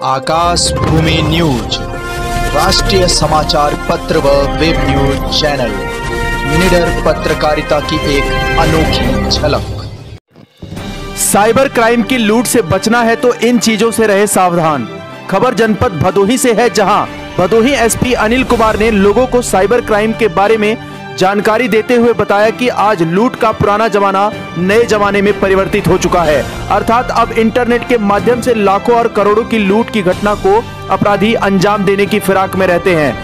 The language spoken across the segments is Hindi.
आकाश भूमि न्यूज राष्ट्रीय समाचार पत्र व वेब न्यूज चैनल, निडर पत्रकारिता की एक अनोखी झलक। साइबर क्राइम की लूट से बचना है तो इन चीजों से रहे सावधान। खबर जनपद भदोही से है, जहां भदोही एसपी अनिल कुमार ने लोगों को साइबर क्राइम के बारे में जानकारी देते हुए बताया कि आज लूट का पुराना जमाना नए जमाने में परिवर्तित हो चुका है। अर्थात अब इंटरनेट के माध्यम से लाखों और करोड़ों की लूट की घटना को अपराधी अंजाम देने की फिराक में रहते हैं।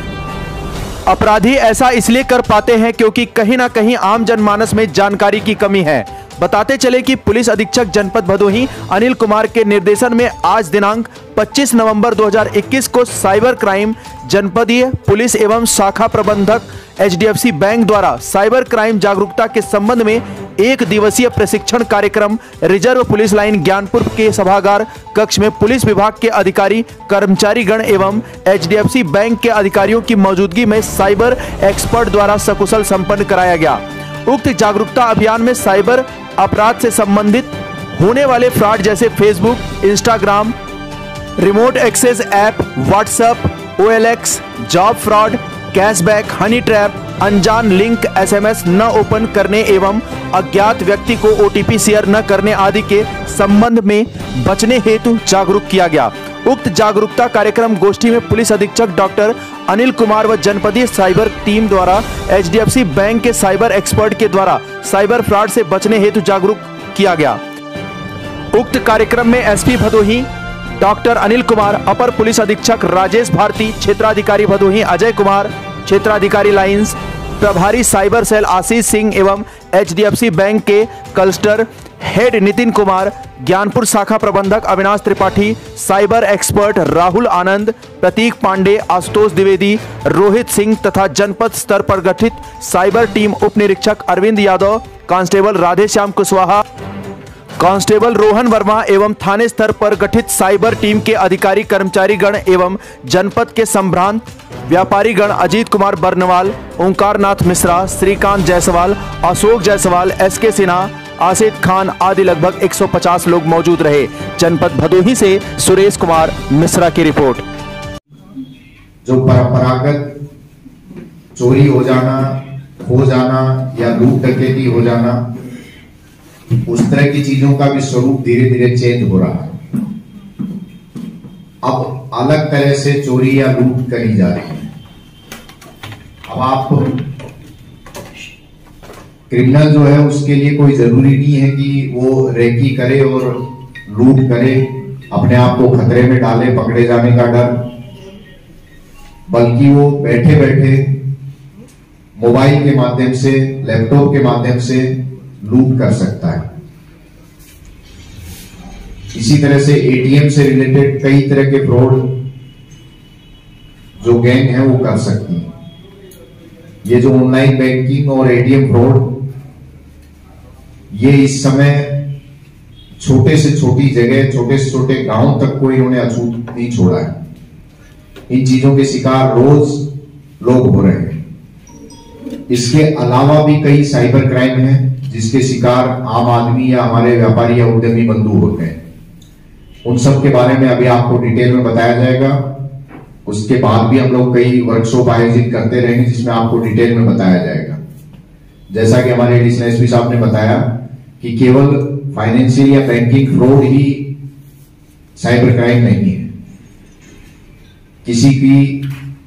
अपराधी ऐसा इसलिए कर पाते हैं क्योंकि कहीं ना कहीं आम जनमानस में जानकारी की कमी है। बताते चले कि पुलिस अधीक्षक जनपद भदोही अनिल कुमार के निर्देशन में आज दिनांक 25 नवंबर 2021 को साइबर क्राइम जनपदीय पुलिस एवं शाखा प्रबंधक HDFC बैंक द्वारा साइबर क्राइम जागरूकता के संबंध में एक दिवसीय प्रशिक्षण कार्यक्रम रिजर्व पुलिस लाइन ज्ञानपुर के सभागार कक्ष में पुलिस विभाग के अधिकारी, कर्मचारीगण एवं HDFC बैंक के अधिकारियों की मौजूदगी में साइबर एक्सपर्ट द्वारा सकुशल संपन्न कराया गया। उक्त जागरूकता अभियान में साइबर अपराध से संबंधित होने वाले फ्रॉड जैसे Facebook, Instagram, remote access app, WhatsApp, OLX, job fraud, cashback, honey trap, अनजान लिंक SMS न ओपन करने एवं अज्ञात व्यक्ति को OTP शेयर न करने आदि के संबंध में बचने हेतु जागरूक किया गया। उक्त जागरूकता कार्यक्रम गोष्ठी में पुलिस अधीक्षक डॉक्टर अनिल कुमार व जनपदीय साइबर टीम द्वारा HDFC बैंक के साइबर एक्सपर्ट के द्वारा साइबर फ्रॉड से बचने हेतु जागरूक किया गया। उक्त कार्यक्रम में एसपी भदोही डॉक्टर अनिल कुमार, अपर पुलिस अधीक्षक राजेश भारती, क्षेत्राधिकारी भदोही अजय कुमार, क्षेत्राधिकारी लाइंस, प्रभारी साइबर सेल आशीष सिंह एवं HDFC बैंक के क्लस्टर हेड नितिन कुमार, ज्ञानपुर शाखा प्रबंधक अविनाश त्रिपाठी, साइबर एक्सपर्ट राहुल आनंद, प्रतीक पांडे, आशुतोष द्विवेदी, रोहित सिंह तथा जनपद स्तर पर गठित साइबर टीम उप निरीक्षक अरविंद यादव, कांस्टेबल राधेश्याम कुशवाहा, कांस्टेबल रोहन वर्मा एवं थाने स्तर पर गठित साइबर टीम के अधिकारी, कर्मचारीगण एवं जनपद के संभ्रांत व्यापारीगण अजीत कुमार बर्नवाल, ओंकार नाथ मिश्रा, श्रीकांत जायसवाल, अशोक जायसवाल, SK सिन्हा, आसिफ खान आदि लगभग 150 लोग मौजूद रहे। जनपद भदोही से सुरेश कुमार मिश्रा की रिपोर्ट। जो परंपरागत चोरी हो जाना, खो जाना या लूट डकैती हो जाना, उस तरह की चीजों का भी स्वरूप धीरे धीरे चेंज हो रहा है। अब अलग तरह से चोरी या लूट करी जा रही है। अब आप क्रिमिनल जो है उसके लिए कोई जरूरी नहीं है कि वो रेकी करे और लूट करे, अपने आप को खतरे में डाले, पकड़े जाने का डर, बल्कि वो बैठे बैठे मोबाइल के माध्यम से, लैपटॉप के माध्यम से लूट कर सकता है। इसी तरह से ATM से रिलेटेड कई तरह के फ्रॉड जो गैंग है वो कर सकती है। ये जो ऑनलाइन बैंकिंग और ATM फ्रॉड, ये इस समय छोटे से छोटी जगह, छोटे से छोटे गांव तक को इन्होंने अछूत नहीं छोड़ा है। इन चीजों के शिकार रोज लोग हो रहे हैं। इसके अलावा भी कई साइबर क्राइम हैं जिसके शिकार आम आदमी या हमारे व्यापारी या उद्यमी बंधु होते हैं। उन सब के बारे में अभी आपको डिटेल में बताया जाएगा। उसके बाद भी हम लोग कई वर्कशॉप आयोजित करते रहेंगे जिसमें आपको डिटेल में बताया जाएगा। जैसा कि हमारे एडिशनल एसपी साहब ने बताया कि केवल फाइनेंशियल या बैंकिंग फ्रॉड ही साइबर क्राइम नहीं है। किसी की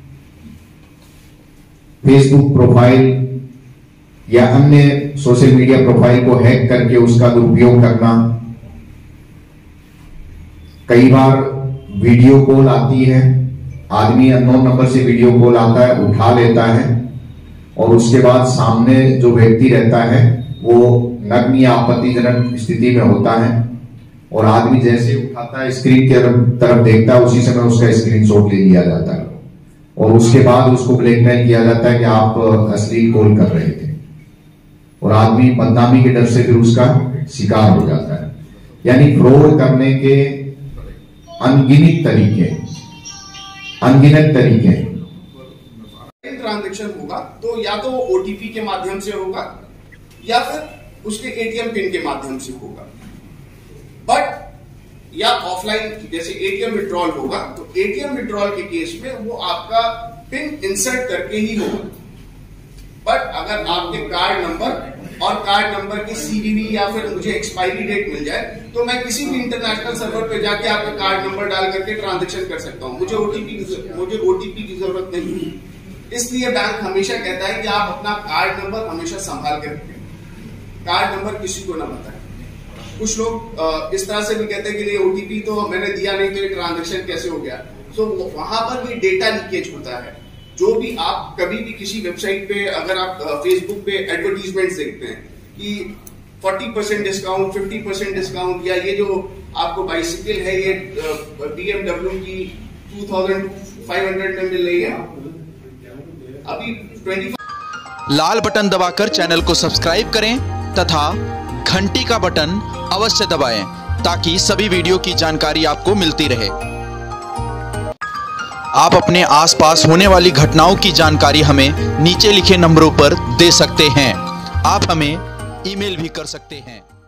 फेसबुक प्रोफाइल या अन्य सोशल मीडिया प्रोफाइल को हैक करके उसका दुरुपयोग करना, कई बार वीडियो कॉल आती है, आदमी अननोन नंबर से वीडियो कॉल आता है, उठा लेता है और उसके बाद सामने जो व्यक्ति रहता है वो नग्न या आपत्तिजनक स्थिति में होता है और आदमी जैसे उठाता है, स्क्रीन की तरफ देखता है, उसी समय उसका स्क्रीनशॉट ले लिया जाता है और उसके बाद उसको ब्लैकमेल किया जाता है कि आप अश्लील कॉल कर रहे थे और आदमी बदनामी के डर से फिर उसका शिकार हो जाता है। यानी फ्रॉड करने के अनगिनत तरीके ट्रांजैक्शन होगा तो या तो वो OTP के माध्यम से होगा या फिर उसके ATM पिन के माध्यम से होगा। बट या ऑफलाइन जैसे एटीएम विड्रॉल होगा, तो एटीएम विड्रॉल के केस में वो आपका पिन इंसर्ट करके ही होगा। बट अगर आपके कार्ड नंबर और कार्ड नंबर की सीवीवी या फिर मुझे एक्सपायरी डेट मिल जाए, तो मैं किसी भी इंटरनेशनल सर्वर पे जाके आपका कार्ड नंबर डाल करके ट्रांजैक्शन कर सकता हूं। मुझे ओटीपी की जरूरत नहीं। इसलिए बैंक हमेशा कहता है कि आप अपना कार्ड नंबर हमेशा संभाल के रखें, कार्ड नंबर किसी को ना बताएं। कुछ लोग इस तरह से भी कहते हैं कि नहीं ओटीपी तो मैंने दिया नहीं, तो ये ट्रांजैक्शन कैसे हो गया। तो वहां पर भी डेटा लीकेज होता है। जो भी आप कभी भी किसी वेबसाइट पे, अगर आप फेसबुक पे एडवर्टीजमेंट देखते हैं कि 40% डिस्काउंट, 50% डिस्काउंट, या ये जो आपको बाइसिकल है ये BMW की 2500 में मिल रही है अभी 25। लाल बटन दबाकर चैनल को सब्सक्राइब करें तथा घंटी का बटन अवश्य दबाएं ताकि सभी वीडियो की जानकारी आपको मिलती रहे। आप अपने आसपास होने वाली घटनाओं की जानकारी हमें नीचे लिखे नंबरों पर दे सकते हैं। आप हमें ईमेल भी कर सकते हैं।